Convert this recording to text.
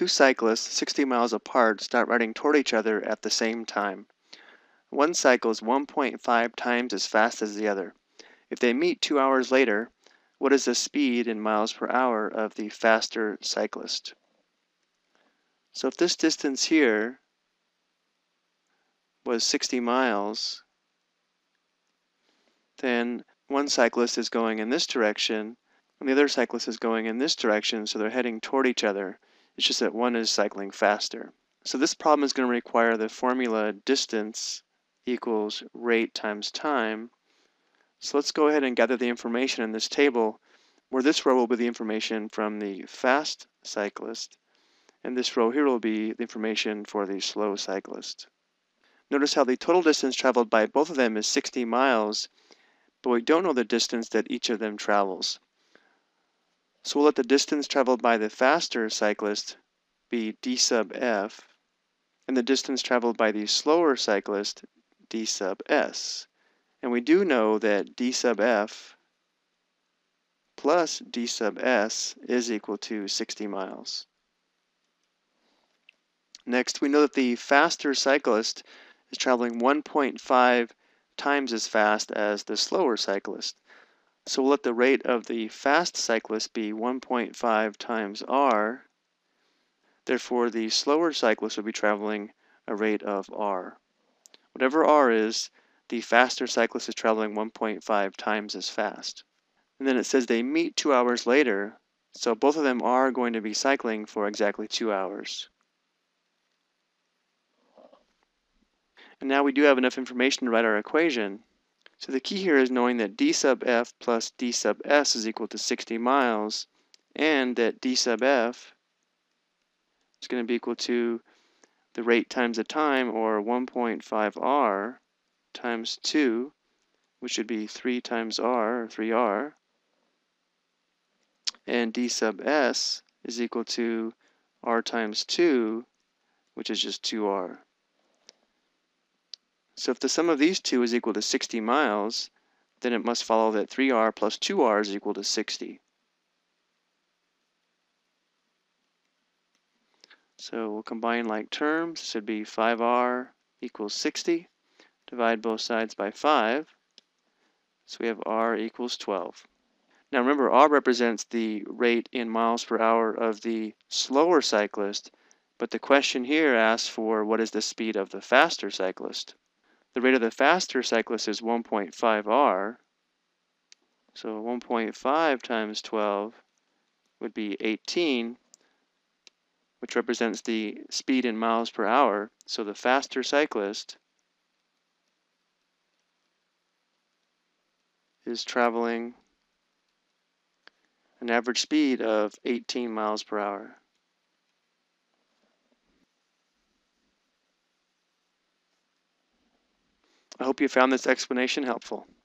two cyclists 60 miles apart start riding toward each other at the same time. One cycles 1.5 times as fast as the other. If they meet 2 hours later, what is the speed in miles per hour of the faster cyclist? So if this distance here was 60 miles, then one cyclist is going in this direction and the other cyclist is going in this direction, so they're heading toward each other. It's just that one is cycling faster. So this problem is going to require the formula distance equals rate times time. So let's go ahead and gather the information in this table, where this row will be the information from the fast cyclist, and this row here will be the information for the slow cyclist. Notice how the total distance traveled by both of them is 60 miles, but we don't know the distance that each of them travels. So we'll let the distance traveled by the faster cyclist be d sub f, and the distance traveled by the slower cyclist, d sub s. And we do know that d sub f plus d sub s is equal to 60 miles. Next, we know that the faster cyclist is traveling 1.5 times as fast as the slower cyclist. So we'll let the rate of the fast cyclist be 1.5 times r. Therefore, the slower cyclist will be traveling a rate of r. Whatever r is, the faster cyclist is traveling 1.5 times as fast. And then it says they meet 2 hours later, so both of them are going to be cycling for exactly 2 hours. And now we do have enough information to write our equation. So the key here is knowing that d sub f plus d sub s is equal to 60 miles, and that d sub f is going to be equal to the rate times the time, or 1.5 r times 2, which would be 3 times r, or 3r, and d sub s is equal to r times 2, which is just 2r. So if the sum of these two is equal to 60 miles, then it must follow that 3r plus 2r is equal to 60. So we'll combine like terms. This would be 5r equals 60. Divide both sides by 5. So we have r equals 12. Now remember, r represents the rate in miles per hour of the slower cyclist, but the question here asks for what is the speed of the faster cyclist. The rate of the faster cyclist is 1.5 r, so 1.5 times 12 would be 18, which represents the speed in miles per hour. So the faster cyclist is traveling an average speed of 18 miles per hour. I hope you found this explanation helpful.